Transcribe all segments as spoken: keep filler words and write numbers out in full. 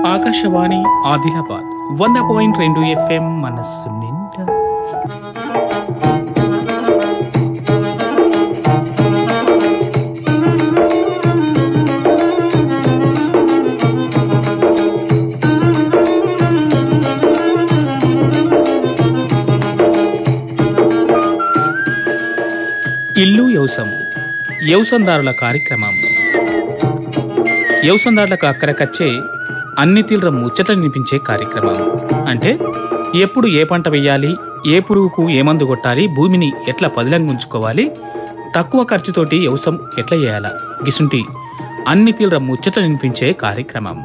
ఆకాశవాణి ఆదిలాబాద్ వంద పాయింట్ రెండు ఎఫ్ఎం మనస్సు నిండా. ఇల్లు యవసం యవసందారుల కార్యక్రమం. యవసందారులకు అక్కరకచ్చే అన్ని తీవ్ర ముచ్చటలు వినిపించే కార్యక్రమం. అంటే ఎప్పుడు ఏ పంట వేయాలి, ఏ పురుగుకు ఏ మందు కొట్టాలి, భూమిని ఎట్లా పదిలంగా ఉంచుకోవాలి, తక్కువ ఖర్చుతోటి యవసం ఎట్లా చేయాలా, గిసుంటి అన్ని తీవ్ర ముచ్చటలు వినిపించే కార్యక్రమం.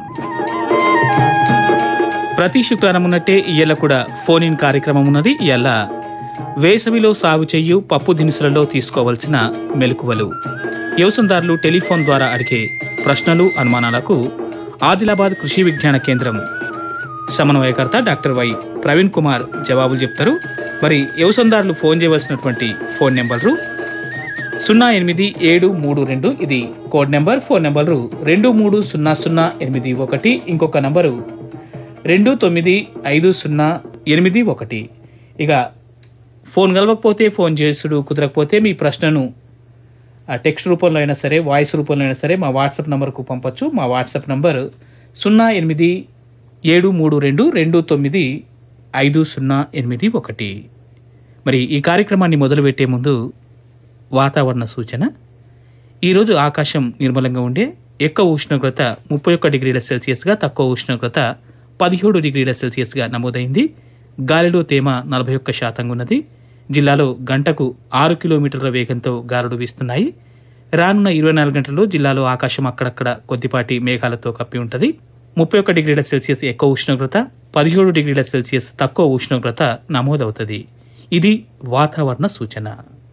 ప్రతి శుక్రవారం ఉన్నట్టే ఇయ్యాల కూడా ఫోన్ ఇన్ కార్యక్రమం ఉన్నది. ఇయ్యాల వేసవిలో సాగు చెయ్యు పప్పు దినుసులలో తీసుకోవాల్సిన మెలకువలు, వ్యవసాయదారులు టెలిఫోన్ ద్వారా అడిగే ప్రశ్నలు అనుమానాలకు ఆదిలాబాద్ కృషి విజ్ఞాన కేంద్రం సమన్వయకర్త డాక్టర్ వై ప్రవీణ్ కుమార్ జవాబులు చెప్తారు. మరి వ్యవసాయదారులు ఫోన్ చేయవలసినటువంటి ఫోన్ నెంబరు సున్నా ఎనిమిది ఏడు మూడు రెండు, ఇది కోడ్ నెంబర్. ఫోన్ నెంబరు రెండు మూడు సున్నా సున్నా ఎనిమిది ఒకటి, ఇంకొక నంబరు రెండు తొమ్మిది ఐదు సున్నా ఎనిమిది ఒకటి. ఇక ఫోన్ కలవకపోతే ఫోన్ చేసుడు కుదరకపోతే మీ ప్రశ్నను టెక్స్ట్ రూపంలో అయినా సరే, వాయిస్ రూపంలో అయినా సరే మా వాట్సాప్ నంబర్కు పంపచ్చు. మా వాట్సాప్ నంబర్ సున్నా ఎనిమిది ఏడు మూడు రెండు రెండు తొమ్మిది ఐదు సున్నా ఎనిమిది ఒకటి. మరి ఈ కార్యక్రమాన్ని మొదలుపెట్టే ముందు వాతావరణ సూచన. ఈరోజు ఆకాశం నిర్మలంగా ఉండే, ఎక్కువ ఉష్ణోగ్రత ముప్పై ఒక్క డిగ్రీల సెల్సియస్గా, తక్కువ ఉష్ణోగ్రత పదిహేడు డిగ్రీల సెల్సియస్గా నమోదైంది. గాలిలో తేమ నలభై ఒక్క శాతంగా ఉన్నది. జిల్లాలో గంటకు ఆరు కిలోమీటర్ల వేగంతో గాలులు వీస్తున్నాయి. రానున్న ఇరవై నాలుగు గంటల్లో జిల్లాలో ఆకాశం అక్కడక్కడ కొద్దిపాటి మేఘాలతో కప్పి ఉంటుంది. ముప్పై ఒక్క డిగ్రీల సెల్సియస్ ఎక్కువ ఉష్ణోగ్రత, పదిహేడు డిగ్రీల సెల్సియస్ తక్కువ ఉష్ణోగ్రత నమోదవుతుంది. ఇది వాతావరణ సూచన.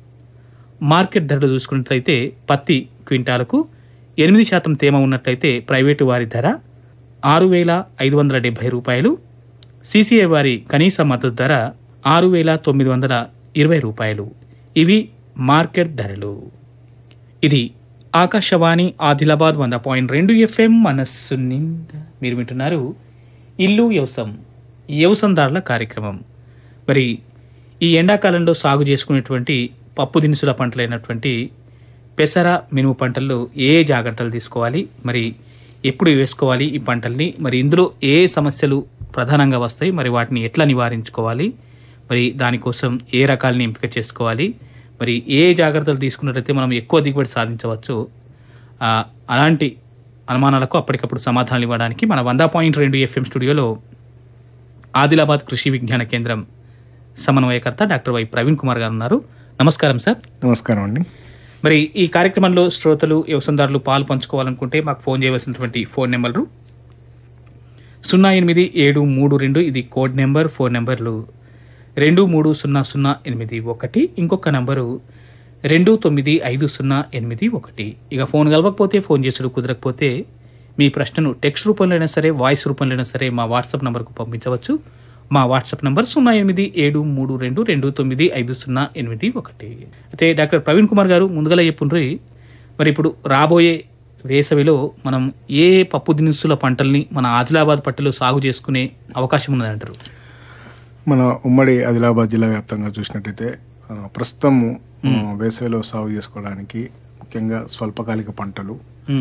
మార్కెట్ ధరలు చూసుకున్నట్లయితే పత్తి క్వింటాలకు ఎనిమిది శాతం తేమ ఉన్నట్లయితే ప్రైవేటు వారి ధర ఆరు వేల ఐదు వందల డెబ్బై రూపాయలు, సీసీఐ వారి కనీస మద్దతు ధర ఆరు వేల తొమ్మిది వందల ఇరవై రూపాయలు. ఇవి మార్కెట్ ధరలు. ఇది ఆకాశవాణి ఆదిలాబాద్ వంద పాయింట్ రెండు ఎఫ్ఎం మనస్సు నిండా. మీరు వింటున్నారు ఇల్లు వ్యవసం వ్యవసాయదారుల కార్యక్రమం. మరి ఈ ఎండాకాలంలో సాగు చేసుకునేటువంటి పప్పు దినుసుల పంటలైనటువంటి పెసర, మినుము పంటల్లో ఏ జాగ్రత్తలు తీసుకోవాలి, మరి ఎప్పుడు వేసుకోవాలి ఈ పంటల్ని, మరి ఇందులో ఏ సమస్యలు ప్రధానంగా వస్తాయి, మరి వాటిని ఎట్లా నివారించుకోవాలి, మరి దానికోసం ఏ రకాలని ఎంపిక చేసుకోవాలి, మరి ఏ జాగ్రత్తలు తీసుకున్నట్లయితే మనం ఎక్కువ దిగుబడి సాధించవచ్చు, అలాంటి అనుమానాలకు అప్పటికప్పుడు సమాధానాలు ఇవ్వడానికి మన వంద పాయింట్ రెండు ఎఫ్ఎం స్టూడియోలో ఆదిలాబాద్ కృషి విజ్ఞాన కేంద్రం సమన్వయకర్త డాక్టర్ వై ప్రవీణ్ కుమార్ గారు ఉన్నారు. నమస్కారం సార్. నమస్కారం అండి. మరి ఈ కార్యక్రమంలో శ్రోతలు, వ్యవసాయదారులు పాలు పంచుకోవాలనుకుంటే మాకు ఫోన్ చేయవలసినటువంటి ఫోన్ నెంబర్లు సున్నా ఎనిమిది ఏడు మూడు రెండు, ఇది కోడ్ నెంబర్. ఫోన్ నెంబర్లు రెండు మూడు సున్నా సున్నా ఎనిమిది ఒకటి, ఇంకొక నంబరు రెండు తొమ్మిది ఐదు సున్నా ఎనిమిది ఒకటి. ఇక ఫోన్ కలవకపోతే, ఫోన్ చేసుడు కుదరకపోతే మీ ప్రశ్నను టెక్స్ట్ రూపంలో అయినా సరే, వాయిస్ రూపంలో అయినా సరే మా వాట్సాప్ నంబర్కు పంపించవచ్చు. మా వాట్సాప్ నంబర్ సున్నా ఎనిమిది ఏడు మూడు రెండు రెండు తొమ్మిది ఐదు సున్నా ఎనిమిది ఒకటి. అయితే డాక్టర్ ప్రవీణ్ కుమార్ గారు ముందుగా చెప్పుండ్రి, మరి ఇప్పుడు రాబోయే వేసవిలో మనం ఏ పప్పు దినుసుల పంటల్ని మన ఆదిలాబాద్ పట్టణంలో సాగు చేసుకునే అవకాశం ఉన్నదంటారు? మన ఉమ్మడి ఆదిలాబాద్ జిల్లా వ్యాప్తంగా చూసినట్టయితే ప్రస్తుతం వేసవిలో సాగు చేసుకోవడానికి ముఖ్యంగా స్వల్పకాలిక పంటలు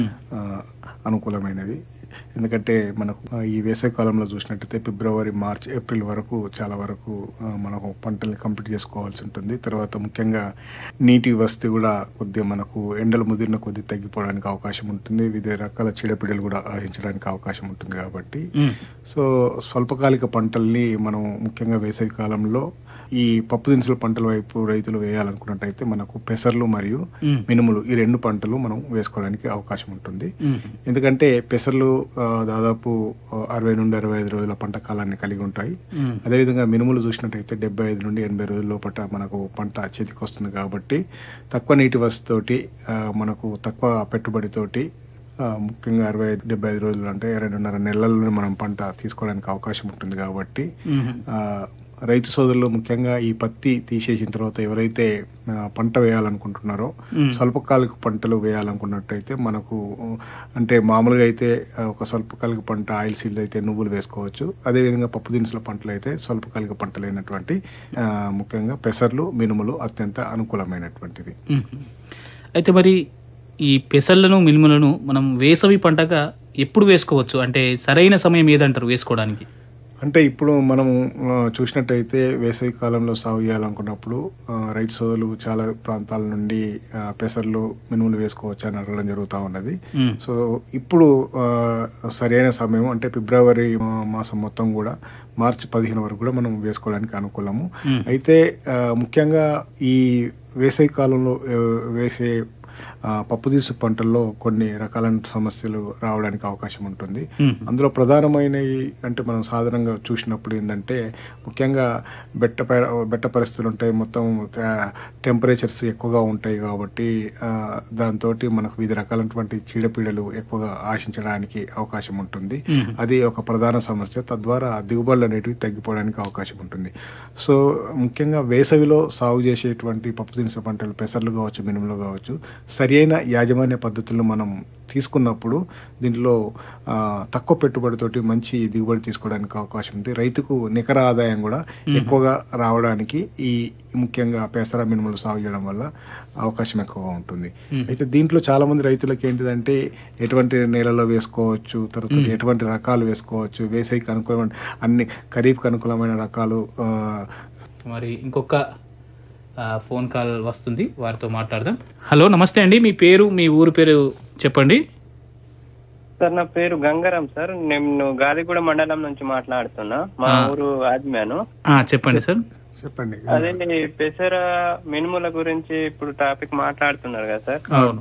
అనుకూలమైనవి. ఎందుకంటే మనకు ఈ వేసవి కాలంలో చూసినట్టయితే ఫిబ్రవరి, మార్చ్, ఏప్రిల్ వరకు చాలా వరకు మనకు పంటల్ని కంప్లీట్ చేసుకోవాల్సి ఉంటుంది. తర్వాత ముఖ్యంగా నీటి వసతి కూడా కొద్దిగా మనకు ఎండలు ముదిరిన కొద్ది తగ్గిపోవడానికి అవకాశం ఉంటుంది. వివిధ రకాల చీడపీడలు కూడా ఆశించడానికి అవకాశం ఉంటుంది. కాబట్టి సో స్వల్పకాలిక పంటల్ని మనం ముఖ్యంగా వేసవి కాలంలో ఈ పప్పు దినుసుల పంటల వైపు రైతులు వేయాలనుకున్నట్టయితే మనకు పెసర్లు మరియు మినుములు, ఈ రెండు పంటలు మనం వేసుకోవడానికి అవకాశం ఉంటుంది. ఎందుకంటే పెసర్లు దాదాపు అరవై నుండి అరవై ఐదు రోజుల పంట కాలాన్ని కలిగి ఉంటాయి. అదేవిధంగా మినుములు చూసినట్టయితే డెబ్బై ఐదు నుండి ఎనభై రోజుల లోపల మనకు పంట చేతికి వస్తుంది. కాబట్టి తక్కువ నీటి వసతితోటి, మనకు తక్కువ పెట్టుబడితోటి, ముఖ్యంగా అరవై ఐదు డెబ్బై ఐదు రోజులు అంటే రెండున్నర నెలల్లో మనం పంట తీసుకోవడానికి అవకాశం ఉంటుంది. కాబట్టి రైతు సోదరులు ముఖ్యంగా ఈ పత్తి తీసేసిన తర్వాత ఎవరైతే ఆ, పంట వేయాలనుకుంటున్నారో మ్మ్. స్వల్పకాలిక పంటలు వేయాలనుకున్నట్టయితే మనకు అంటే మామూలుగా అయితే ఆ, ఒక స్వల్పకాలిక పంట ఆయిల్ సీడ్ అయితే నువ్వులు వేసుకోవచ్చు. అదేవిధంగా పప్పు దినుసుల పంటలు అయితే స్వల్పకాలిక పంటలైనటువంటి ఆ, ముఖ్యంగా పెసర్లు మినుములు అత్యంత అనుకూలమైనటువంటిది. మ్మ్. అయితే మరి ఈ పెసళ్ళను మినుములను మనం వేసవి పంటగా ఎప్పుడు వేసుకోవచ్చు, అంటే సరైన సమయం ఏదంటారు వేసుకోవడానికి? అంటే ఇప్పుడు మనము ఆ, చూసినట్టయితే వేసవి కాలంలో సాగు చేయాలనుకున్నప్పుడు ఆ, రైతు సోదరులు చాలా ప్రాంతాల నుండి ఆ, పెసర్లు మినుములు వేసుకోవచ్చు అని అడగడం జరుగుతూ ఉన్నది. మ్మ్. సో ఇప్పుడు ఆ, సరైన సమయం అంటే ఫిబ్రవరి ఆ, మాసం మొత్తం కూడా మార్చి పదిహేను వరకు కూడా మనం వేసుకోవడానికి అనుకూలము. మ్మ్. అయితే ఆ, ముఖ్యంగా ఈ వేసవి కాలంలో ఆ, వేసే ఆ, పప్పు దినుసు పంటల్లో కొన్ని రకాలైన సమస్యలు రావడానికి అవకాశం ఉంటుంది. మ్మ్. అందులో ప్రధానమైనవి అంటే మనం సాధారణంగా చూసినప్పుడు ఏంటంటే ముఖ్యంగా బెట్ట ప- బెట్ట పరిస్థితులు ఉంటాయి, మొత్తం టెంపరేచర్స్ ఎక్కువగా ఉంటాయి కాబట్టి దాంతో మనకు వివిధ రకాలైనటువంటి చీడపీడలు ఎక్కువగా ఆశించడానికి అవకాశం ఉంటుంది. మ్మ్. అది ఒక ప్రధాన సమస్య. తద్వారా దిగుబడులు అనేటివి తగ్గిపోవడానికి అవకాశం ఉంటుంది. సో ముఖ్యంగా వేసవిలో సాగు చేసేటువంటి పప్పు దినుసు పంటలు పెసర్లు కావచ్చు, మినుములు కావచ్చు, సరి అయిన యాజమాన్య పద్ధతులను మనం తీసుకున్నప్పుడు దీంట్లో ఆ, తక్కువ పెట్టుబడితోటి మంచి దిగుబడి తీసుకోవడానికి అవకాశం ఉంది. రైతుకు నికర ఆదాయం కూడా ఎక్కువగా రావడానికి ఈ ముఖ్యంగా పెసర మినుములు సాగు చేయడం వల్ల అవకాశం ఎక్కువగా ఉంటుంది. అయితే దీంట్లో చాలా మంది రైతులకు ఏంటిదంటే ఎటువంటి నేలలో వేసుకోవచ్చు, తర్వాత ఎటువంటి రకాలు వేసుకోవచ్చు, వేసవికి అనుకూలమైన అన్ని ఖరీఫ్కి అనుకూలమైన రకాలు ఆ, మరి ఇంకొక ఆ, ఫోన్ కాల్ వస్తుంది, వారితో మాట్లాడదాం. హలో, నమస్తే అండి. మీ పేరు, మీ ఊరు పేరు చెప్పండి. సార్ నా పేరు గంగారాం సార్. నేను గాలిగూడ మండలం నుంచి మాట్లాడుతున్నా. మా ఆ. ఊరు ఆజ్మ్యాను. ఆ, చెప్పండి సార్. చెప్పండి. అదే పెసర మినుముల గురించి ఇప్పుడు టాపిక్ మాట్లాడుతున్నారు కదా సార్. అవును.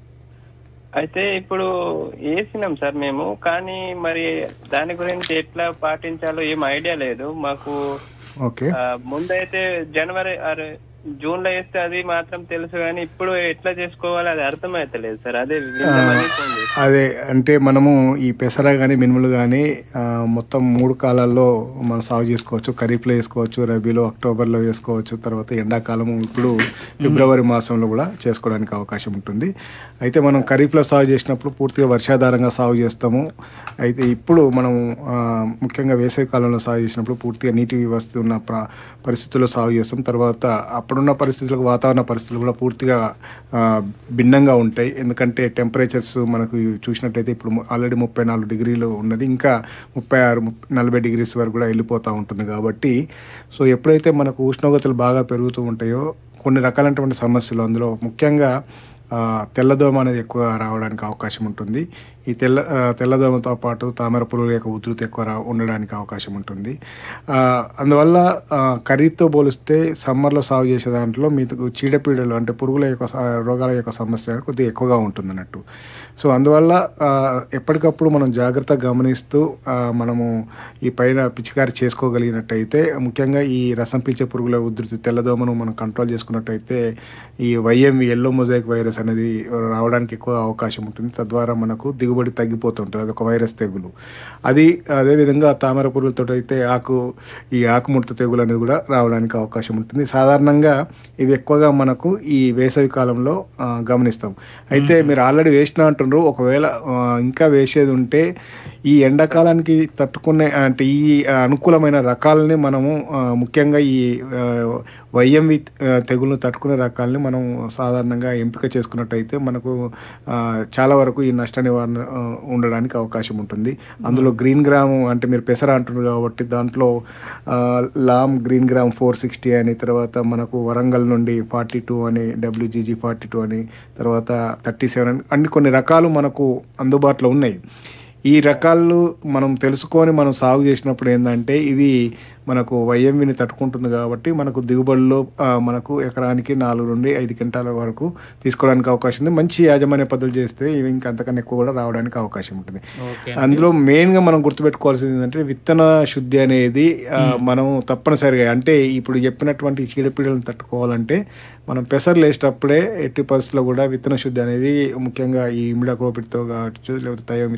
అయితే ఇప్పుడు వేసినాం సార్ మేము, కానీ మరి దాని గురించి ఎట్లా పాటించాలో ఏం ఐడియా లేదు మాకు. ఓకే. ఆ, ముందైతే జనవరి అరే జూన్ లో వేస్తే అది మాత్రం తెలుసు, కానీ ఇప్పుడు ఎట్లా చేసుకోవాలో అది అర్థమైతలేదు సార్. అదే విందామని ఫోన్ చేశాను. అదే అంటే మనము ఈ పెసర కానీ మినుములు కానీ మొత్తం మూడు కాలాల్లో మనం సాగు చేసుకోవచ్చు. ఖరీఫ్లో వేసుకోవచ్చు, రబీలో అక్టోబర్లో వేసుకోవచ్చు, తర్వాత ఎండాకాలము ఇప్పుడు ఫిబ్రవరి మాసంలో కూడా చేసుకోవడానికి అవకాశం ఉంటుంది. అయితే మనం ఖరీఫ్లో సాగు చేసినప్పుడు పూర్తిగా వర్షాధారంగా సాగు చేస్తాము. అయితే ఇప్పుడు మనం ఆ, ముఖ్యంగా వేసవి కాలంలో సాగు చేసినప్పుడు పూర్తిగా నీటి వ్యవస్థ ఉన్న ప్ర పరిస్థితుల్లో సాగు చేస్తాం. తర్వాత అప్పుడున్న పరిస్థితులకు వాతావరణ పరిస్థితులు కూడా పూర్తిగా ఆ, భిన్నంగా ఉంటాయి. ఎందుకంటే టెంపరేచర్స్ మనకు చూసినట్టయితే ఇప్పుడు ఆల్రెడీ ముప్పై నాలుగు డిగ్రీలు ఉన్నది, ఇంకా ముప్పై ఆరు నలభై డిగ్రీస్ వరకు కూడా వెళ్ళిపోతూ ఉంటుంది. కాబట్టి సో ఎప్పుడైతే మనకు ఉష్ణోగ్రతలు బాగా పెరుగుతూ ఉంటాయో కొన్ని రకాలైనటువంటి సమస్యలు, అందులో ముఖ్యంగా ఆ, తెల్లదోమ అనేది ఎక్కువ రావడానికి అవకాశం ఉంటుంది. ఈ తెల్ల ఆ, తెల్లదోమతో పాటు తామర పురుగుల యొక్క ఉధృతి ఎక్కువ రా ఉండడానికి అవకాశం ఉంటుంది. ఆ, అందువల్ల ఆ, ఖరీఫ్తో పోలిస్తే సమ్మర్లో సాగు చేసే దాంట్లో మీకు చీడపీడలు అంటే పురుగుల యొక్క స- రోగాల యొక్క సమస్య కొద్దిగా ఎక్కువగా ఉంటుంది అన్నట్టు. సో అందువల్ల ఆ, ఎప్పటికప్పుడు మనం జాగ్రత్తగా గమనిస్తూ ఆ, మనము ఈ పైన పిచికారి చేసుకోగలిగినట్టయితే, ముఖ్యంగా ఈ రసం పీల్చే పురుగుల ఉధృతి తెల్లదోమను మనం కంట్రోల్ చేసుకున్నట్టయితే ఈ వైఎంవి ఎల్లో మొజాయిక్ వైరస్ అనేది రావడానికి ఎక్కువ అవకాశం ఉంటుంది. తద్వారా మనకు దిగుబడి తగ్గిపోతుంటుంది. అది ఒక వైరస్ తెగులు. అది అదేవిధంగా తామర పురుగులతో అయితే ఆకు ఈ ఆకుముడత తెగులు అనేది కూడా రావడానికి అవకాశం ఉంటుంది. సాధారణంగా ఇవి ఎక్కువగా మనకు ఈ వేసవి కాలంలో ఆ, గమనిస్తాం. అయితే మీరు ఆల్రెడీ వేసిన అంటున్నారు, ఒకవేళ ఆ, ఇంకా వేసేది ఉంటే ఈ ఎండాకాలానికి తట్టుకునే అంటే ఈ ఆ, అనుకూలమైన రకాలని మనము ఆ, ముఖ్యంగా ఈ ఆ, వైఎంవి ఆ, తెగులను తట్టుకునే రకాలని మనం సాధారణంగా ఎంపిక చేసుకున్నట్టయితే మనకు ఆ, చాలా వరకు ఈ నష్ట నివారణ ఆ, ఉండడానికి అవకాశం ఉంటుంది. అందులో గ్రీన్ గ్రామ్ అంటే మీరు పెసర అంటున్నారు కాబట్టి దాంట్లో ఆ, Lam green gram four sixty అని, తర్వాత మనకు వరంగల్ నుండి ఫార్టీ టూ అని, డబ్ల్యూజీజీ ఫార్టీ టూ అని, తర్వాత థర్టీ సెవెన్ అని అన్ని కొన్ని రకాలు మనకు అందుబాటులో ఉన్నాయి. ఈ రకాలు మనం తెలుసుకొని మనం సాగు చేసినప్పుడు ఏంటంటే ఇవి మనకు వైఎంవిని తట్టుకుంటుంది కాబట్టి మనకు దిగుబడిలో ఆ, మనకు ఎకరానికి నాలుగు నుండి ఐదు క్వింటాల వరకు తీసుకోవడానికి అవకాశం ఉంది. మంచి యాజమాన్య పద్ధతులు చేస్తే ఇవి ఇంకా అంతకన్నా ఎక్కువ కూడా రావడానికి అవకాశం ఉంటుంది. ఓకే. అందులో మెయిన్గా మనం గుర్తుపెట్టుకోవాల్సింది ఏంటంటే విత్తన శుద్ధి అనేది ఆ, మనం తప్పనిసరిగా అంటే ఇప్పుడు చెప్పినటువంటి చీడపీడలను తట్టుకోవాలంటే మనం పెసర్లు వేసేటప్పుడే ఎట్టి పరిస్థితుల్లో కూడా విత్తన శుద్ధి అనేది ముఖ్యంగా ఈ ఇమిడాక్లోపిడ్తో కావచ్చు, లేకపోతే థయోమిథాక్సమ్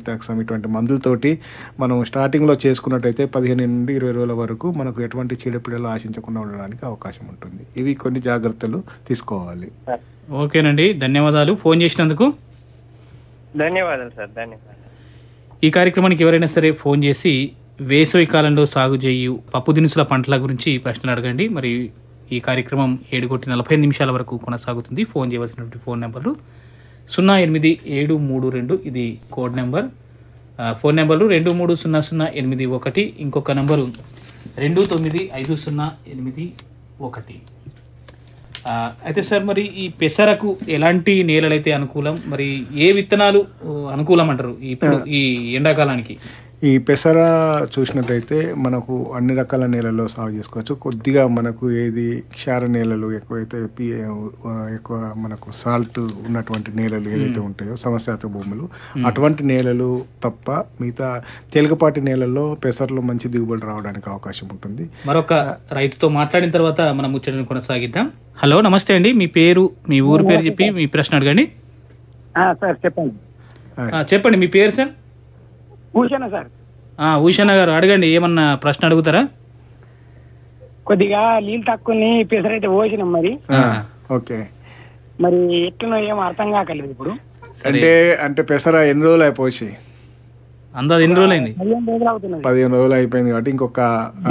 సంబంధించినటువంటి మందులతోటి మనం స్టార్టింగ్లో చేసుకున్నట్టయితే పదిహేను నుండి ఇరవై రోజుల వరకు మనకు ఎటువంటి చీడపీడలు ఆశించకుండా ఉండడానికి అవకాశం ఉంటుంది. ఇవి కొన్ని జాగ్రత్తలు తీసుకోవాలి. ఓకేనండి, ధన్యవాదాలు ఫోన్ చేసినందుకు. ధన్యవాదాలు సార్, ధన్యవాదాలు. ఈ కార్యక్రమానికి ఎవరైనా సరే ఫోన్ చేసి వేసవి కాలంలో సాగు చేయు పప్పు దినుసుల పంటల గురించి ప్రశ్నలు అడగండి. మరి ఈ కార్యక్రమం ఏడు కొట్టి నలభై ఐదు నిమిషాల వరకు కొనసాగుతుంది. ఫోన్ చేయవలసినటువంటి ఫోన్ నెంబర్లు సున్నా ఎనిమిది ఏడు మూడు రెండు, ఇది కోడ్ నెంబర్. ఫోన్ నెంబర్లు రెండు మూడు సున్నా సున్నా ఎనిమిది ఒకటి, ఇంకొక నెంబరు రెండు తొమ్మిది ఐదు సున్నా ఎనిమిది ఒకటి. అయితే సార్, మరి ఈ పెసరకు ఎలాంటి నేలలైతే అనుకూలం, మరి ఏ విత్తనాలు అనుకూలం అంటారు ఇప్పుడు ఈ ఎండాకాలానికి? ఈ పెసర చూసినట్టయితే మనకు అన్ని రకాల నేలల్లో సాగు చేసుకోవచ్చు. కొద్దిగా మనకు ఏది క్షార నేలలు ఎక్కువైతే ఎక్కువ మనకు సాల్ట్ ఉన్నటువంటి నేలలు ఏదైతే ఉంటాయో సమస్యాత్మక భూములు, అటువంటి నేలలు తప్ప మిగతా తేలికపాటి నేలల్లో పెసర్లు మంచి దిగుబడి రావడానికి అవకాశం ఉంటుంది. మరొక రైతుతో మాట్లాడిన తర్వాత మనం ముచ్చటను కొనసాగిద్దాం. హలో, నమస్తే అండి. మీ పేరు, మీ ఊరు పేరు చెప్పి మీ ప్రశ్న అడగండి. సార్ చెప్పండి. చెప్పండి, మీ పేరు సార్? భూషణ సార్. భూషణ గారు అడగండి, ఏమన్నా ప్రశ్న అడుగుతారా? కొద్దిగా నీళ్ళు తక్కువని పెసరైతే పోసినాం, మరి ఓకే మరి ఎట్లనో ఏమో అర్థం కాకలేదు ఇప్పుడు. అంటే అంటే పెసర ఎన్ని రోజులు అయిపోయి? అందాది ఎన్ని రోజులు అయింది? పదిహేను రోజులు అవుతున్నది. పదిహేను రోజులు అయిపోయింది కాబట్టి ఇంకొక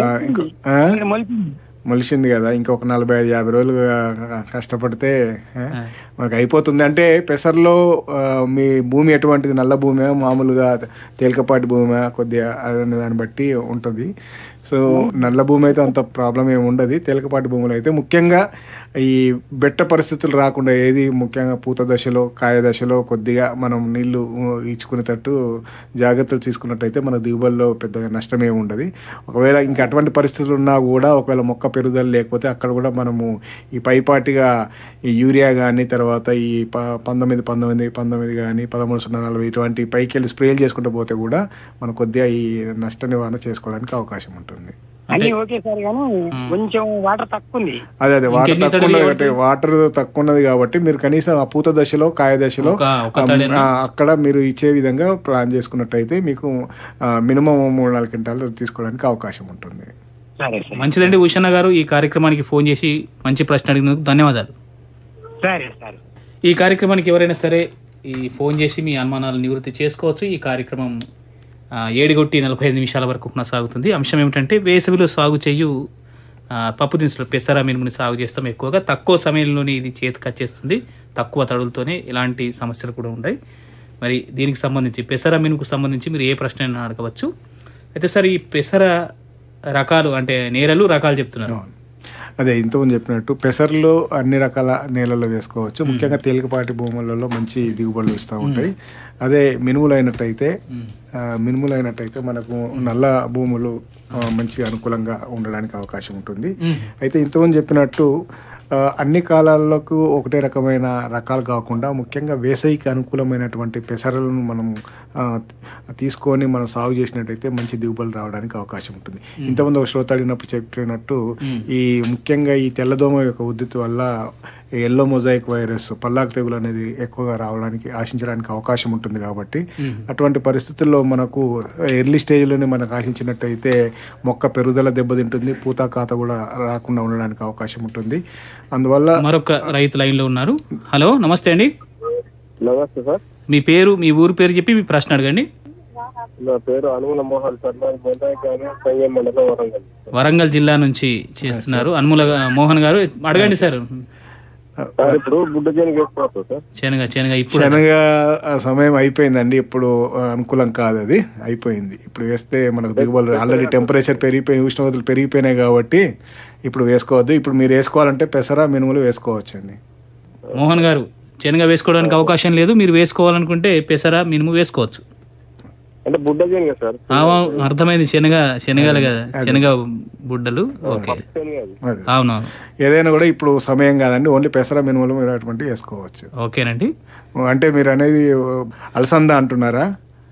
మొలిసింది కదా, ఇంకొక నలభై ఐదు యాభై రోజులు కష్టపడితే మనకు అయిపోతుంది. అంటే పెసర్లో మీ భూమి ఎటువంటిది, నల్ల భూమి మామూలుగా తేలికపాటి భూమి కొద్దిగా అనే దాన్ని బట్టి ఉంటుంది. సో నల్ల భూమి అయితే అంత ప్రాబ్లం ఏమి ఉండదు. తేలికపాటి భూములు అయితే ముఖ్యంగా ఈ బెట్ట పరిస్థితులు రాకుండా, ఏది ముఖ్యంగా పూత దశలో కాయ దశలో కొద్దిగా మనం నీళ్లు ఇచ్చుకునేటట్టు జాగ్రత్తలు తీసుకున్నట్టయితే మన దిగుబడిలో పెద్దగా నష్టం ఏమి ఉండదు. ఒకవేళ ఇంకా అటువంటి పరిస్థితులు ఉన్నా కూడా, ఒకవేళ మొక్క పెరుగుదల లేకపోతే అక్కడ కూడా మనము ఈ పైపాటిగా ఈ యూరియా కానీ, తర్వాత ఈ ప పంతొమ్మిది పంతొమ్మిది పంతొమ్మిది కానీ పదమూడు సున్నా నలభై ఇటువంటి పైకి వెళ్ళి స్ప్రేలు చేసుకుంటూ పోతే కూడా మనం కొద్దిగా ఈ నష్ట నివారణ చేసుకోవడానికి అవకాశం ఉంటుంది. అన్ని ఓకే సార్, కానీ కొంచెం వాటర్ తక్కువ ఉంది. అదే అదే వాటర్ తక్కువ ఉన్నది కాబట్టి వాటర్ తక్కువ ఉన్నది కాబట్టి మీరు కనీసం ఆ పూత దశలో కాయ దశలో అక్కడ మీరు ఇచ్చే విధంగా ప్లాన్ చేసుకున్నట్టయితే మీకు మినిమం మూడు నాలుగు క్వింటాలు తీసుకోవడానికి అవకాశం ఉంటుంది. మంచిదండి భూషణ గారు, ఈ కార్యక్రమానికి ఫోన్ చేసి మంచి ప్రశ్న అడిగినందుకు ధన్యవాదాలు. ఈ కార్యక్రమానికి ఎవరైనా సరే ఈ ఫోన్ చేసి మీ అనుమానాలు నివృత్తి చేసుకోవచ్చు. ఈ కార్యక్రమం ఏడుగొట్టి నలభై ఐదు నిమిషాల వరకు కొనసాగుతుంది. అంశం ఏమిటంటే వేసవిలో సాగు చేయు పప్పు దినుసులు పెసర మినుముని సాగు చేస్తాం. ఎక్కువగా తక్కువ సమయంలోనే ఇది చేతికి వచ్చేస్తుంది, తక్కువ తడులతోనే ఎలాంటి సమస్యలు కూడా ఉంటాయి. మరి దీనికి సంబంధించి పెసర మినుముకు సంబంధించి మీరు ఏ ప్రశ్న అయినా అడగవచ్చు. అయితే సార్, ఈ పెసర రకాలు అంటే నేలలు రకాలు చెప్తున్నారు. అదే ఇంతకుముందు చెప్పినట్టు పెసర్లు అన్ని రకాల నేలల్లో వేసుకోవచ్చు. ముఖ్యంగా తేలికపాటి భూములలో మంచి దిగుబడులు ఇస్తూ ఉంటాయి. అదే మినుములు అయినట్టయితే మినుములు అయినట్టయితే మనకు నల్ల భూములు మంచి అనుకూలంగా ఉండడానికి అవకాశం ఉంటుంది. అయితే ఇంతకుముందు చెప్పినట్టు అన్ని కాలాలకు ఒకటే రకమైన రకాలు కాకుండా ముఖ్యంగా వేసవికి అనుకూలమైనటువంటి పెసరలను మనం తీసుకొని మనం సాగు చేసినట్టయితే మంచి దిగుబడులు రావడానికి అవకాశం ఉంటుంది. ఇంతకుముందు ఒక శ్రోత అడిగినప్పుడు చెప్పినట్టు ఈ ముఖ్యంగా ఈ తెల్లదోమ యొక్క ఉద్ధృతి వల్ల ఎల్లో మొజాయిక్ వైరస్ పల్లాకు తెగులు అనేది ఎక్కువగా రావడానికి ఆశించడానికి అవకాశం ఉంటుంది. కాబట్టి అటువంటి పరిస్థితుల్లో మనకు ఎర్లీ స్టేజ్లోనే మనకు ఆశించినట్టయితే మొక్క పెరుగుదల దెబ్బతింటుంది, పూత కాత కూడా రాకుండా ఉండడానికి అవకాశం ఉంటుంది. అందువల్ల మరొక రైతు లైన్ లో ఉన్నారు. హలో, నమస్తే అండి. నమస్తే సార్. మీ పేరు, మీ ఊరు పేరు చెప్పి మీ ప్రశ్న అడగండి. నా పేరు అనుముల మోహన్ సార్, మండలం వరంగల్ వరంగల్ జిల్లా నుంచి చేస్తున్నారు. అనుముల మోహన్ గారు అడగండి సార్. ఇప్పుడు బుడ్డ శనగ శనగ ఇప్పుడు శనగ సమయం అయిపోయిందండి. ఇప్పుడు అనుకూలం కాదు, అది అయిపోయింది. ఇప్పుడు వేస్తే మనకు దిగుబడులు ఆల్రెడీ టెంపరేచర్ పెరిగిపోయి ఉష్ణోగ్రతలు పెరిగిపోయినాయి కాబట్టి ఇప్పుడు వేసుకోవద్దు. ఇప్పుడు మీరు వేసుకోవాలంటే పెసర మినుములు వేసుకోవచ్చు అండి. మోహన్ గారు, శనగ వేసుకోవడానికి అవకాశం లేదు, మీరు వేసుకోవాలనుకుంటే పెసర మినుము వేసుకోవచ్చు. అంటే బుడ్డ శనగ సార్. అర్థమైంది, శనగ శనగలు కదా, శనగ బుడ్డలు. ఓకే, అవునవును. ఏదైనా కూడా ఇప్పుడు సమయం కాదండి, ఓన్లీ పెసర మినుములు మీరు అటువంటి వేసుకోవచ్చు. ఓకేనండి. అంటే మీరు అనేది అలసంద అంటున్నారా?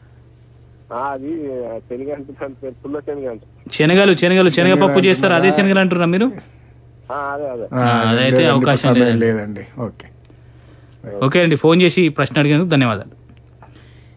శనగలు శనగలు శనగ పప్పు చేస్తారు, అదే శనగలు అంటున్నారా మీరు? అదైతే అవకాశం లేదండి. ఓకే ఓకే అండి, ఫోన్ చేసి ప్రశ్న అడిగినందుకు ధన్యవాదాలు.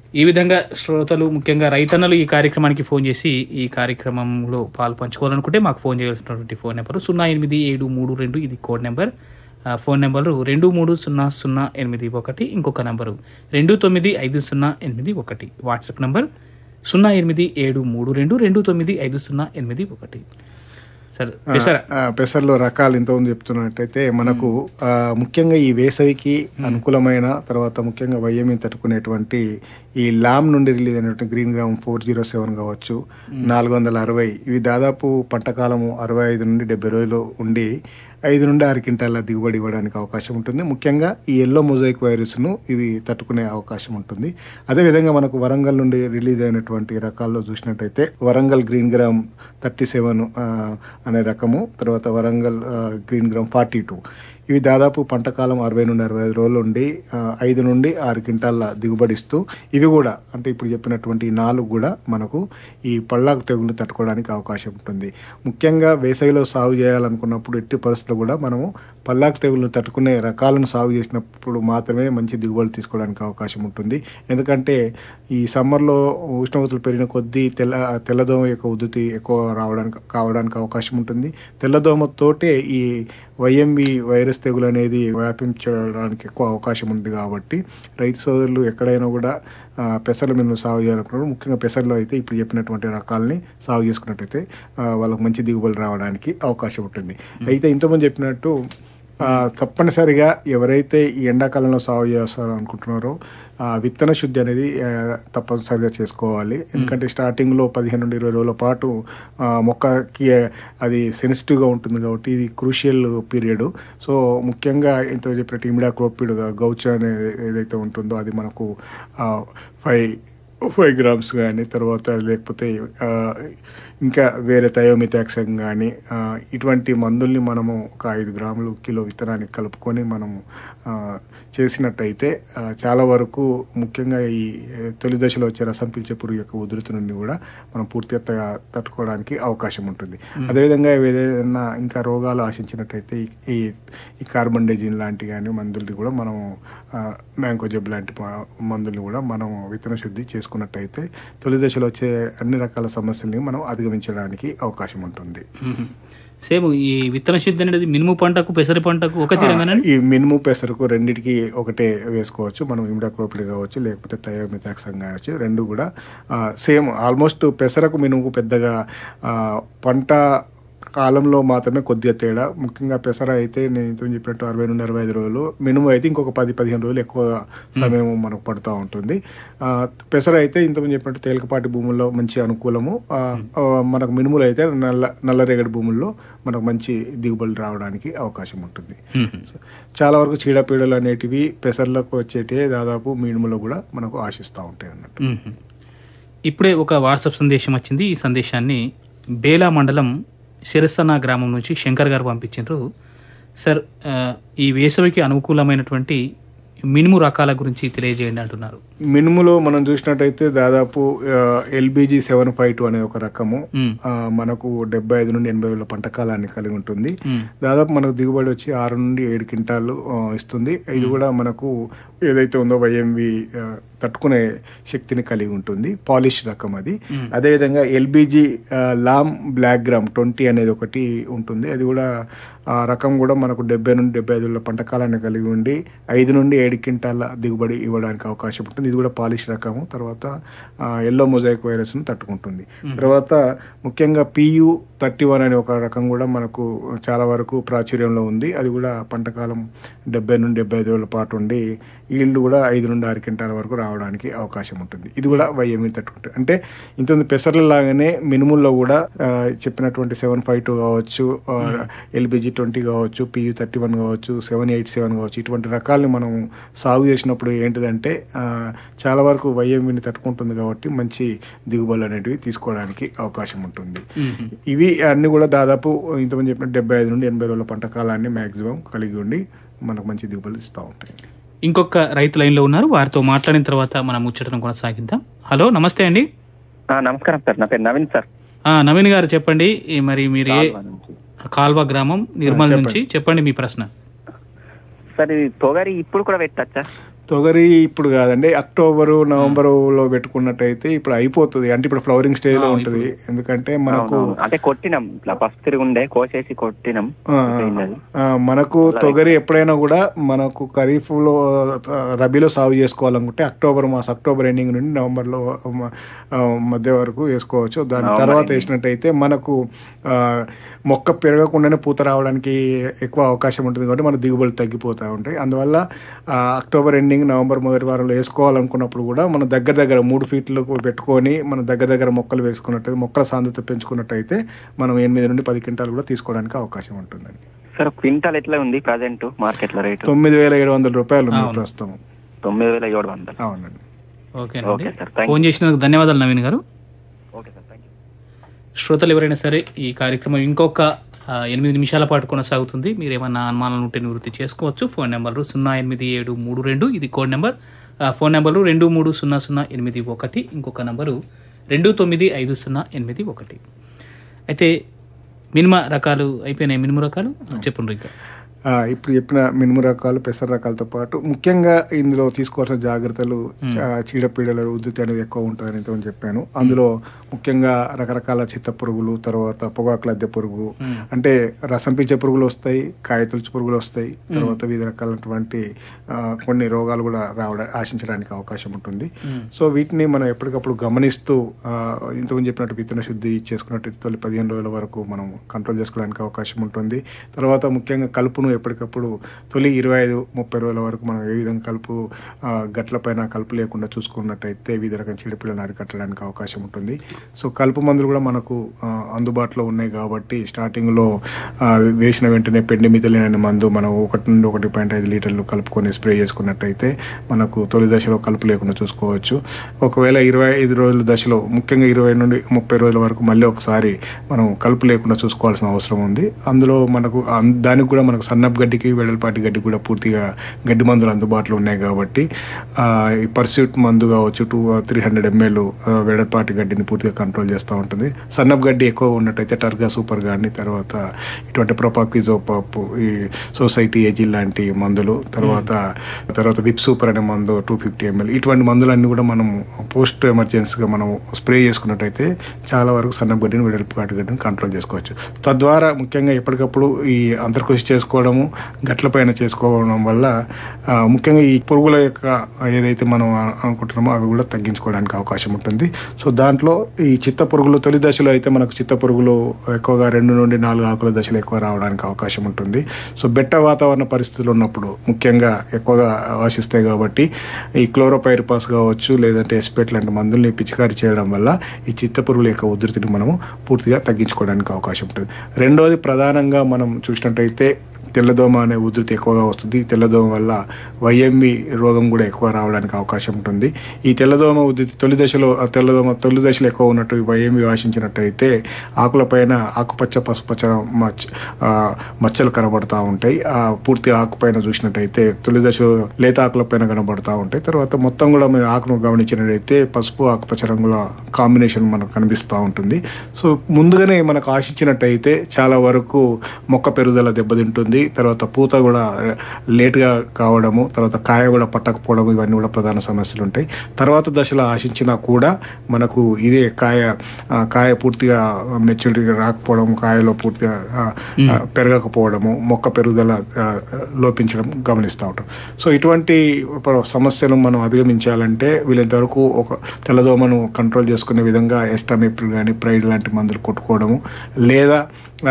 ఈ విధంగా శ్రోతలు ముఖ్యంగా రైతన్నలు ఈ కార్యక్రమానికి ఫోన్ చేసి ఈ కార్యక్రమంలో పాలు పంచుకోవాలనుకుంటే మాకు ఫోన్ చేయాల్సినటువంటి ఫోన్ నెంబర్ సున్నా ఎనిమిది ఏడు మూడు రెండు ఇది కోడ్ నెంబర్. ఫోన్ నెంబరు రెండు మూడు సున్నా సున్నా ఎనిమిది ఒకటి, ఇంకొక నెంబరు రెండు తొమ్మిది ఐదు సున్నా ఎనిమిది ఒకటి. వాట్సాప్ నెంబర్ సున్నా ఎనిమిది ఏడు మూడు రెండు రెండు తొమ్మిది ఐదు సున్నా ఎనిమిది ఒకటి. సార్ పెసర పెసర్లో రకాలు ఇంతకుముందు చెప్తున్నట్టయితే మనకు ముఖ్యంగా ఈ వేసవికి అనుకూలమైన తర్వాత ముఖ్యంగా వయ్యమి తట్టుకునేటువంటి ఈ లామ్ నుండి రిలీజ్ అయినటువంటి green gram four zero seven కావచ్చు, నాలుగు వందల అరవై ఇవి దాదాపు పంటకాలము అరవై ఐదు నుండి డెబ్బై రోజులు ఉండి ఐదు నుండి ఆరు క్వింటాల దిగుబడి ఇవ్వడానికి అవకాశం ఉంటుంది. ముఖ్యంగా ఈ ఎల్లో మొజాయిక్ వైరస్ను ఇవి తట్టుకునే అవకాశం ఉంటుంది. అదేవిధంగా మనకు వరంగల్ నుండి రిలీజ్ అయినటువంటి రకాల్లో చూసినట్టయితే Warangal green gram thirty seven అనే రకము, తర్వాత Warangal green gram forty two ఇవి దాదాపు పంటకాలం అరవై నుండి అరవై ఐదు రోజులు ఉండి ఐదు నుండి ఆరు క్వింటాల దిగుబడిస్తూ ఇవి కూడా అంటే ఇప్పుడు చెప్పినటువంటి నాలుగు కూడా మనకు ఈ పళ్ళాకు తెగులు తట్టుకోవడానికి అవకాశం ఉంటుంది. ముఖ్యంగా వేసవిలో సాగు చేయాలనుకున్నప్పుడు ఎట్టి పరిస్థితుల్లో కూడా మనము పళ్ళాకు తెగులు తట్టుకునే రకాలను సాగు చేసినప్పుడు మాత్రమే మంచి దిగుబడి తీసుకోవడానికి అవకాశం ఉంటుంది. ఎందుకంటే ఈ సమ్మర్లో ఉష్ణోగ్రతలు పెరిగిన కొద్దీ తెల్ల తెల్లదోమ యొక్క ఉధృతి ఎక్కువ రావడానికి కావడానికి అవకాశం ఉంటుంది. తెల్లదోమతోటే ఈ వైఎంవి వైరస్ తెగులు అనేది వ్యాపించడానికి ఎక్కువ అవకాశం ఉంది. కాబట్టి రైతు సోదరులు ఎక్కడైనా కూడా పెసర్లు మేము సాగు చేయాలనుకున్నప్పుడు ముఖ్యంగా పెసర్లో అయితే ఇప్పుడు చెప్పినటువంటి రకాలని సాగు చేసుకున్నట్టయితే వాళ్ళకు మంచి దిగుబడి రావడానికి అవకాశం ఉంటుంది. అయితే ఇంతకుముందు చెప్పినట్టు తప్పనిసరిగా ఎవరైతే ఈ ఎండాకాలంలో సాగు చేస్తారనుకుంటున్నారో విత్తన శుద్ధి అనేది తప్పనిసరిగా చేసుకోవాలి. ఎందుకంటే స్టార్టింగ్లో పదిహేను నుండి ఇరవై రోజుల పాటు మొక్కకి అది సెన్సిటివ్గా ఉంటుంది కాబట్టి ఇది క్రూషియల్ పీరియడ్. సో ముఖ్యంగా ఇంత చెప్పినట్టు ఇమిడాక్లోపిడ్ గౌచ్ అనేది ఏదైతే ఉంటుందో అది మనకు ఫైవ్ ఫైవ్ గ్రామ్స్ కానీ తర్వాత లేకపోతే ఇంకా వేరే థయోమిథాక్సమ్ కానీ ఇటువంటి మందుల్ని మనము ఒక ఐదు గ్రాములు కిలో విత్తనానికి కలుపుకొని మనము చేసినట్టయితే చాలా వరకు ముఖ్యంగా ఈ తొలి దశలో వచ్చే రసం పీల్చే పురుగు యొక్క ఉధృతి నుండి కూడా మనం పూర్తిగా తట్టుకోవడానికి అవకాశం ఉంటుంది. అదేవిధంగా ఏదైనా ఇంకా రోగాలు ఆశించినట్టయితే ఈ ఈ కార్బన్ డైజిన్ లాంటి కానీ మందుల్ని కూడా మనము మ్యాంకోజెబ్ లాంటి మందుల్ని కూడా మనం విత్తన శుద్ధి చేసుకున్నట్టయితే తొలి దశలో వచ్చే అన్ని రకాల సమస్యల్ని మనం అధిగమించడానికి అవకాశం ఉంటుంది. సేమ్ ఈ విత్తన శుద్ధి అనేది మినుము పంటకు పెసరి పంటకు ఒక తీరంగానే ఈ మినుము పెసరకు రెండింటికి ఒకటే వేసుకోవచ్చు. మనం ఇమిడాక్లోపిడ్ కావచ్చు లేకపోతే థయోమిథాక్సమ్ కావచ్చు, రెండు కూడా సేమ్ ఆల్మోస్ట్ పెసరకు మినుముకు పెద్దగా పంట కాలంలో మాత్రమే కొద్దిగా తేడా. ముఖ్యంగా పెసర అయితే నేను ఇంత చెప్పినట్టు అరవై నుండి అరవై ఐదు రోజులు, మినుము అయితే ఇంకొక పది పదిహేను రోజులు ఎక్కువ సమయం మనకు పడుతూ ఉంటుంది. పెసర అయితే ఇంతకుముందు చెప్పినట్టు తేలికపాటి భూముల్లో మంచి అనుకూలము, మనకు మినుములు అయితే నల్ల నల్లరేగడి భూముల్లో మనకు మంచి దిగుబడి రావడానికి అవకాశం ఉంటుంది. చాలా వరకు చీడపీడలు అనేటివి పెసర్లకు వచ్చేటి దాదాపు మినుములో కూడా మనకు ఆశిస్తూ ఉంటాయి అన్నట్టు. ఇప్పుడే ఒక వాట్సాప్ సందేశం వచ్చింది. ఈ సందేశాన్ని బేలా మండలం శిరసన గ్రామం నుంచి శంకర్ గారు పంపించారు. సార్ ఈ వేసవికి అనుకూలమైనటువంటి మినుము రకాల గురించి తెలియజేయండి అంటున్నారు. మినుములో మనం చూసినట్టయితే దాదాపు ఎల్బిజి సెవెన్ ఫైవ్ టూ అనే ఒక రకము మనకు డెబ్బై ఐదు నుండి ఎనభై వేల పంట కాలాన్ని కలిగి ఉంటుంది. దాదాపు మనకు దిగుబడి వచ్చి ఆరు నుండి ఏడు క్వింటాలు ఇస్తుంది. ఇది కూడా మనకు ఏదైతే ఉందో వైఎంవి తట్టుకునే శక్తిని కలిగి ఉంటుంది. పాలిష్ రకం అది. అదేవిధంగా LBG Lam black gram twenty అనేది ఒకటి ఉంటుంది. అది కూడా ఆ రకం కూడా మనకు డెబ్బై నుండి డెబ్బై ఐదు పంట కాలాన్ని కలిగి ఉండి ఐదు నుండి ఏడు క్వింటాల దిగుబడి ఇవ్వడానికి అవకాశం ఉంటుంది. ఇది కూడా పాలిష్ రకము. తర్వాత ఎల్లో మొజాయిక్ వైరస్ను తట్టుకుంటుంది. తర్వాత ముఖ్యంగా పియు థర్టీ వన్ అనే ఒక రకం కూడా మనకు చాలా వరకు ప్రాచుర్యంలో ఉంది. అది కూడా పంటకాలం డెబ్బై నుండి డెబ్బై ఐదు వేల పాటు ఉండి ఈల్డ్ కూడా ఐదు నుండి ఆరు క్వింటాల వరకు రావడానికి అవకాశం ఉంటుంది. ఇది కూడా వైఎంఈ తట్టుకుంటుంది. అంటే ఇంత పెసర్ల లాగానే మినుముల్లో కూడా చెప్పినటువంటి సెవెన్ ఫైవ్ టూ కావచ్చు, ఎల్బిజి ట్వంటీ కావచ్చు, పియు థర్టీ వన్ కావచ్చు, సెవెన్ ఎయిట్ సెవెన్ కావచ్చు, ఇటువంటి రకాలని మనం సాగు చేసినప్పుడు ఏంటిదంటే చాలా వరకు వైఎంఈని తట్టుకుంటుంది కాబట్టి మంచి దిగుబడులు అనేటివి తీసుకోవడానికి అవకాశం ఉంటుంది. ఇవి అన్ని కూడా దాదాపు ఇంతమంది చెప్పిన డెబ్బై ఐదు నుండి ఎనభై రోజుల పంట కాలాన్ని మ్యాక్సిమం కలిగి ఉండి మనకు మంచి దిగుబడులు ఇస్తూ ఉంటాయి. ఇంకొక రైతు లైన్లో ఉన్నారు, వారితో మాట్లాడిన తర్వాత మనం ముచ్చటను కొనసాగిద్దాం. హలో, నమస్తే అండి. నమస్కారం సార్, నా పేరు నవీన్ సార్. నవీన్ గారు చెప్పండి, మరి మీరు ఏ కాల్వ గ్రామం నిర్మల్ నుంచి చెప్పండి మీ ప్రశ్న. సార్ ఇది తోగరి ఇప్పుడు కూడా పెట్టచ్చా? తొగరి ఇప్పుడు కాదండి, అక్టోబరు నవంబరులో పెట్టుకున్నట్టయితే ఇప్పుడు అయిపోతుంది, అంటే ఇప్పుడు ఫ్లవరింగ్ స్టేజ్ లో ఉంటుంది. ఎందుకంటే మనకు అంటే కొట్టినాం ఇట్లా ఫస్ట్ తిరుగుండే కోసేసి కొట్టినాం. మనకు తొగరి ఎప్పుడైనా కూడా మనకు ఖరీఫ్ లో రబీలో సాగు చేసుకోవాలనుకుంటే అక్టోబర్ మాసం అక్టోబర్ ఎండింగ్ నుండి నవంబర్ లో మధ్య వరకు వేసుకోవచ్చు. దాని తర్వాత వేసినట్టయితే మనకు మొక్క పెరగకుండానే పూత రావడానికి ఎక్కువ అవకాశం ఉంటుంది కాబట్టి మన దిగుబడులు తగ్గిపోతూ ఉంటాయి. అందువల్ల అక్టోబర్ ఎండింగ్ నవంబర్ మొదటి వారంలో వేసుకోవాలనుకున్నప్పుడు కూడా మనం దగ్గర దగ్గర మూడు ఫీట్లకు పెట్టుకొని మనం దగ్గర దగ్గర మొక్కలు వేసుకున్నట్టయితే మొక్కల సాంద్రత పెంచుకున్నట్టయితే మనం ఎనిమిది నుండి పది క్వింటాలు కూడా తీసుకోవడానికి అవకాశం ఉంటుందండి. సార్ క్వింటాల్ ఎట్లా ఉంది ప్రజెంట్ మార్కెట్ లో రేటు? తొమ్మిది వేల ఏడు వందల రూపాయలు ఉంది ప్రస్తుతం. తొమ్మిది వేల ఏడు వందలు అవునండి. ఓకే సార్, ఫోన్ చేసినందుకు ధన్యవాదాలు Naveen garu. Okay sir, thank you. శ్రోతలు ఎవరైనా సరే ఈ కార్యక్రమం ఇంకొక ఎనిమిది నిమిషాల పాటు కొనసాగుతుంది. మీరు ఏమన్నా అనుమానాలు ఉంటే నివృత్తి చేసుకోవచ్చు. ఫోన్ నెంబర్లు సున్నా ఎనిమిది ఏడు మూడు రెండు, ఇది కోడ్ నెంబర్. ఫోన్ నెంబర్లు రెండు మూడు సున్నా సున్నా ఎనిమిది ఒకటి, ఇంకొక నెంబరు రెండు తొమ్మిది ఐదు సున్నా ఎనిమిది ఒకటి. అయితే మినిమ రకాలు అయిపోయినాయి. మినిమ రకాలు చెప్పండి. ఇంకా ఇప్పుడు చెప్పిన మినుము రకాలు పెసర రకాలతో పాటు ముఖ్యంగా ఇందులో తీసుకోవాల్సిన జాగ్రత్తలు, చీడపీడల ఉధృతి అనేది ఎక్కువ ఉంటుందని ఇంతకుముందు చెప్పాను. అందులో ముఖ్యంగా రకరకాల చిత్త పురుగులు, తర్వాత పొగాకు లద్దె పురుగు, అంటే రసం పీల్చే పురుగులు వస్తాయి, కాయ తులుచు పురుగులు వస్తాయి, తర్వాత వివిధ రకాలైనటువంటి కొన్ని రోగాలు కూడా రావడం ఆశించడానికి అవకాశం ఉంటుంది. సో వీటిని మనం ఎప్పటికప్పుడు గమనిస్తూ ఇంతకుముందు చెప్పినట్టు విత్తన శుద్ధి చేసుకున్నట్టు తొలి పదిహేను రోజుల వరకు మనం కంట్రోల్ చేసుకోవడానికి అవకాశం ఉంటుంది. తర్వాత ముఖ్యంగా కలుపును ఎప్పటికప్పుడు తొలి ఇరవై ఐదు ముప్పై రోజుల వరకు మనం ఏ విధంగా కలుపు గట్ల పైన కలుపు లేకుండా చూసుకున్నట్టయితే వివిధ రకం చీడపీడలను అరికట్టడానికి అవకాశం ఉంటుంది. సో కలుపు మందులు కూడా మనకు అందుబాటులో ఉన్నాయి కాబట్టి స్టార్టింగ్లో వేసిన వెంటనే పెండిమిథలిన్ అనే మందు మనం ఒకటి నుండి ఒకటి పాయింట్ ఐదు లీటర్లు కలుపుకొని స్ప్రే చేసుకున్నట్టయితే మనకు తొలి దశలో కలుపు లేకుండా చూసుకోవచ్చు. ఒకవేళ ఇరవై ఐదు రోజుల దశలో ముఖ్యంగా ఇరవై నుండి ముప్పై రోజుల వరకు మళ్ళీ ఒకసారి మనం కలుపు లేకుండా చూసుకోవాల్సిన అవసరం ఉంది. అందులో మనకు దానికి కూడా మనకు సన్నపు గడ్డికి వెడల్పాటి గడ్డి కూడా పూర్తిగా గడ్డి మందులు అందుబాటులో ఉన్నాయి కాబట్టి ఈ పర్స్యూట్ మందు కావచ్చు టూ త్రీ హండ్రెడ్ ఎంఎల్ వెడల్పాటి గడ్డిని పూర్తిగా కంట్రోల్ చేస్తూ ఉంటుంది. సన్నపు గడ్డి ఎక్కువ ఉన్నట్టయితే టర్గా సూపర్ కానీ, తర్వాత ఇటువంటి ప్రొపాక్విజోపాప్, ఈ సొసైటీ ఏజీ లాంటి మందులు, తర్వాత తర్వాత విప్ సూపర్ అనే మందు టూ ఫిఫ్టీ ఎంఎల్, ఇటువంటి మందులన్నీ కూడా మనం పోస్ట్ ఎమర్జెన్సీగా మనం స్ప్రే చేసుకున్నట్టయితే చాలా వరకు సన్నపు గడ్డిని వెడల్పాటి గడ్డిని కంట్రోల్ చేసుకోవచ్చు. తద్వారా ముఖ్యంగా ఎప్పటికప్పుడు ఈ అంతర్కృషి చేసుకోవడము, గట్ల పైన చేసుకోవడం వల్ల ముఖ్యంగా ఈ పురుగుల యొక్క ఏదైతే మనం అనుకుంటున్నామో అవి కూడా తగ్గించుకోవడానికి అవకాశం ఉంటుంది. సో దాంట్లో ఈ చిత్త పురుగులు తొలి దశలో అయితే మనకు చిత్త పురుగులు ఎక్కువగా రెండు నుండి నాలుగు ఆకుల దశలు ఎక్కువ రావడానికి అవకాశం ఉంటుంది. సో బెట్ట వాతావరణ పరిస్థితులు ఉన్నప్పుడు ముఖ్యంగా ఎక్కువగా ఆశిస్తాయి కాబట్టి ఈ క్లోరోపైరిపాస్ కావచ్చు, లేదంటే ఎస్పేట్ లాంటి మందుల్ని పిచికారీ చేయడం వల్ల ఈ చిత్త పురుగుల యొక్క ఉధృతిని మనము పూర్తిగా తగ్గించుకోవడానికి అవకాశం ఉంటుంది. రెండవది ప్రధానంగా మనం చూసినట్టయితే తెల్లదోమ అనే ఉధృతి ఎక్కువగా వస్తుంది. తెల్లదోమ వల్ల వైఎంవి రోగం కూడా ఎక్కువ రావడానికి అవకాశం ఉంటుంది. ఈ తెల్లదోమ ఉధృతి తొలి దశలో తెల్లదోమ తొలి దశలో ఎక్కువ ఉన్నట్టు వైఎంవి ఆశించినట్టయితే ఆకులపైన ఆకుపచ్చ పసుపచ్చ మచ్చ మచ్చలు కనబడతా ఉంటాయి. ఆ పూర్తి ఆకుపైన చూసినట్టయితే తొలి దశలో లేత ఆకులపైన కనబడతా ఉంటాయి. తర్వాత మొత్తం కూడా మీరు ఆకును గమనించినట్టయితే పసుపు ఆకుపచ్చ రంగుల కాంబినేషన్ మనకు కనిపిస్తూ ఉంటుంది. సో ముందుగానే మనకు ఆశించినట్టయితే చాలా వరకు మొక్క పెరుగుదల దెబ్బతింటుంది. తర్వాత పూత కూడా లేట్గా కావడము, తర్వాత కాయ కూడా పట్టకపోవడం, ఇవన్నీ కూడా ప్రధాన సమస్యలు ఉంటాయి. తర్వాత దశలో ఆశించినా కూడా మనకు ఇదే కాయ కాయ పూర్తిగా మెచ్యూరిటీగా రాకపోవడం, కాయలో పూర్తిగా పెరగకపోవడము, మొక్క పెరుగుదల లోపించడం గమనిస్తూ ఉంటాం. సో ఇటువంటి సమస్యలు మనం అధిగమించాలంటే వీళ్ళంతవరకు ఒక తెల్లదోమను కంట్రోల్ చేసుకునే విధంగా ఎస్టామిప్రిల్ కానీ ప్రైడ్ లాంటి మందులు కొట్టుకోవడము, లేదా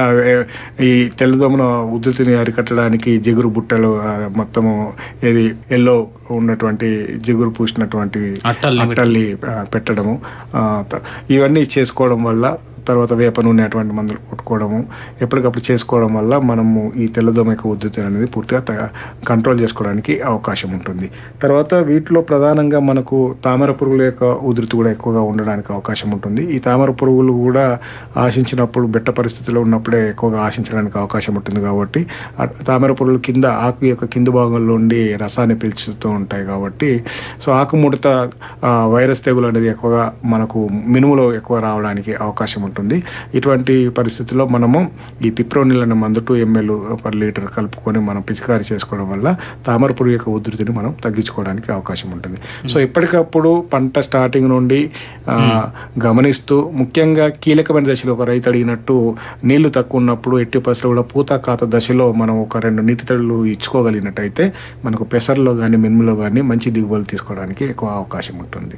ఈ తెల్లదోమను ఉధృతిని అరికట్టడానికి జిగురు బుట్టలు మొత్తము ఏది ఎల్లో ఉన్నటువంటి జిగురు పూసినటువంటి అట్టల్ని పెట్టడము, ఇవన్నీ చేసుకోవడం వల్ల, తర్వాత వేప నూనె అటువంటి మందులు కొట్టుకోవడము ఎప్పటికప్పుడు చేసుకోవడం వల్ల మనము ఈ తెల్లదోమ యొక్క ఉధృతి అనేది పూర్తిగా కంట్రోల్ చేసుకోవడానికి అవకాశం ఉంటుంది. తర్వాత వీటిలో ప్రధానంగా మనకు తామర పురుగుల యొక్క ఉధృతి కూడా ఎక్కువగా ఉండడానికి అవకాశం ఉంటుంది. ఈ తామర పురుగులు కూడా ఆశించినప్పుడు బెట్ట పరిస్థితిలో ఉన్నప్పుడే ఎక్కువగా ఆశించడానికి అవకాశం ఉంటుంది కాబట్టి తామర పురుగులు కింద ఆకు యొక్క కింద భాగంలో ఉండి రసాన్ని పీల్చుతూ ఉంటాయి కాబట్టి సో ఆకుముడత వైరస్ తెగులు అనేది ఎక్కువగా మనకు మినుములో ఎక్కువ రావడానికి అవకాశం ఉంటుంది. ఉంటుంది. ఇటువంటి పరిస్థితుల్లో మనము ఈ పిప్రోనిల్ అనే మందు టూ ఎంఎల్ పర్ లీటర్ కలుపుకొని మనం పిచికారీ చేసుకోవడం వల్ల తామర పురుగు యొక్క ఉధృతిని మనం తగ్గించుకోవడానికి అవకాశం ఉంటుంది. సో ఎప్పటికప్పుడు పంట స్టార్టింగ్ నుండి గమనిస్తూ, ముఖ్యంగా కీలకమైన దశలో ఒక రైతు అడిగినట్టు నీళ్లు తక్కువ ఉన్నప్పుడు ఎట్టి పరిస్థితుల్లో కూడా పూత కాత దశలో మనం ఒక రెండు నీటి తడులు ఇచ్చుకోగలిగినట్టయితే మనకు పెసర్లో కానీ మినుములో కానీ మంచి దిగుబడులు తీసుకోవడానికి ఎక్కువ అవకాశం ఉంటుంది.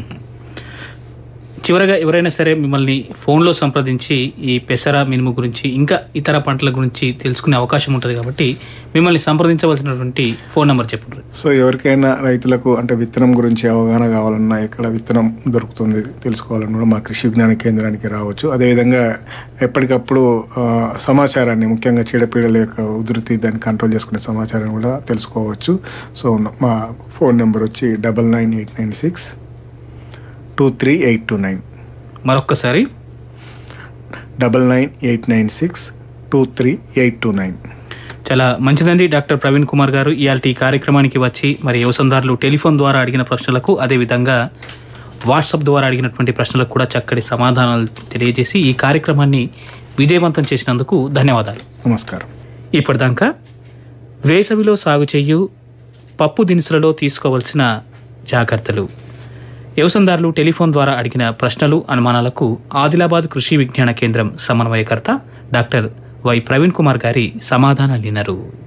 చివరగా ఎవరైనా సరే మిమ్మల్ని ఫోన్లో సంప్రదించి ఈ పెసర మినుము గురించి ఇంకా ఇతర పంటల గురించి తెలుసుకునే అవకాశం ఉంటుంది కాబట్టి మిమ్మల్ని సంప్రదించవలసినటువంటి ఫోన్ నెంబర్ చెప్పండి. సో ఎవరికైనా రైతులకు అంటే విత్తనం గురించి అవగాహన కావాలన్నా, ఎక్కడ విత్తనం దొరుకుతుంది తెలుసుకోవాలన్నా మా కృషి విజ్ఞాన కేంద్రానికి రావచ్చు. అదేవిధంగా ఎప్పటికప్పుడు సమాచారాన్ని, ముఖ్యంగా చీడపీడల యొక్క ఉధృతి దాన్ని కంట్రోల్ చేసుకునే సమాచారాన్ని కూడా తెలుసుకోవచ్చు. సో మా ఫోన్ నెంబర్ వచ్చి double nine eight nine six two three eight two nine. మరొక్కసారి double nine eight nine six two three eight two nine. చాలా మంచిదండి. డాక్టర్ ప్రవీణ్ కుమార్ గారు ఇయాల్టి కార్యక్రమానికి వచ్చి మరి వ్యవసాయదారులు టెలిఫోన్ ద్వారా అడిగిన ప్రశ్నలకు, అదేవిధంగా వాట్సాప్ ద్వారా అడిగినటువంటి ప్రశ్నలకు కూడా చక్కటి సమాధానాలు తెలియజేసి ఈ కార్యక్రమాన్ని విజయవంతం చేసినందుకు ధన్యవాదాలు. నమస్కారం. ఇప్పటిదాకా వేసవిలో సాగు చేయు పప్పు దినుసులలో తీసుకోవాల్సిన జాగ్రత్తలు, వ్యవసాయదారులు టెలిఫోన్ ద్వారా అడిగిన ప్రశ్నలు, అనుమానాలకు ఆదిలాబాద్ కృషి విజ్ఞాన కేంద్రం సమన్వయకర్త డాక్టర్ వై ప్రవీణ్ కుమార్ గారి సమాధానాలు విన్నారు.